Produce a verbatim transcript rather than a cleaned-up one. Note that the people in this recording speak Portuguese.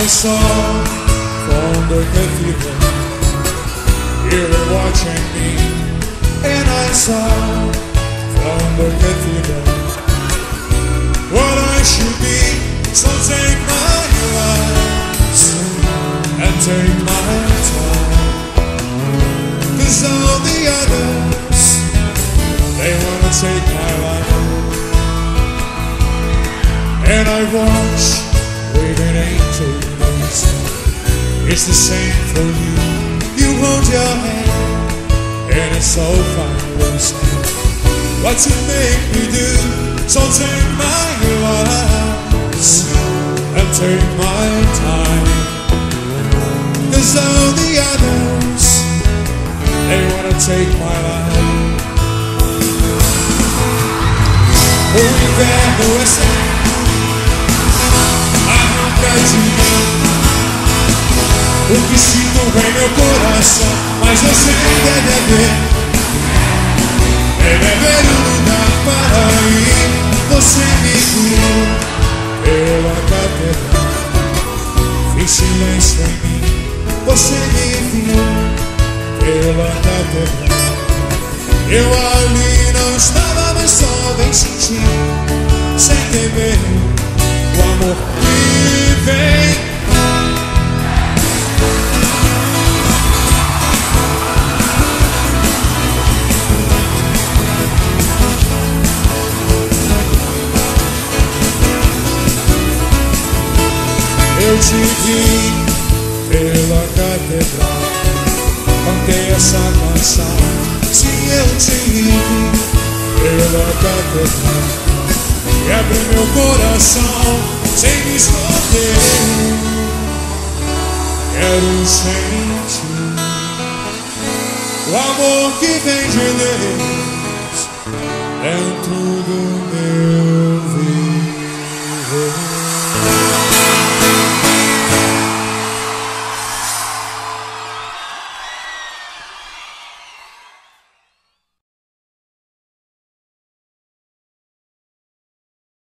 I saw from the cathedral, you were watching me, and I saw from the cathedral what I should be. So take my advice and take my time, 'cause all the others, they wanna take my life. And I watch with an angel face. It's the same for you. You hold your hand, and it's so far wasted. What you make me do? So take my advice and take my time, 'cause all the others, they wanna take my life. O inverno é sempre de mim. O que sinto em meu coração, mas você deve ver, deve haver um lugar para ir. Você me guiou pela catedral, fez silêncio em mim. Você me viu pela catedral. Eu ali não estava, mas só bem sentir, sem temer o amor que vem. Eu te vi pela catedral, cantei essa canção. Sim, eu te vi pela catedral e abri meu coração sem me esconder. Quero sentir o amor que vem de Deus dentro do